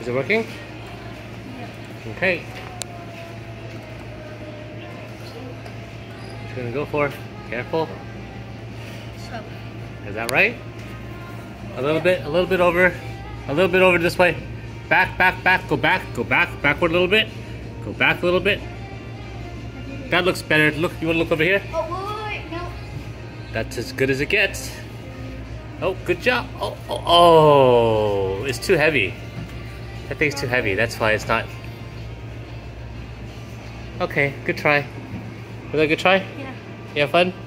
Is it working? Yeah. Okay. What you gonna go for? Careful. So. Is that right? A little bit over. A little bit over this way. Back, back, back. Go back, backward a little bit. Go back a little bit. That looks better. Look, you wanna look over here? Oh, wait, no. That's as good as it gets. Oh, good job. Oh, it's too heavy. That thing's too heavy. That's why it's not. Okay, good try. Was that a good try? Yeah. You have fun?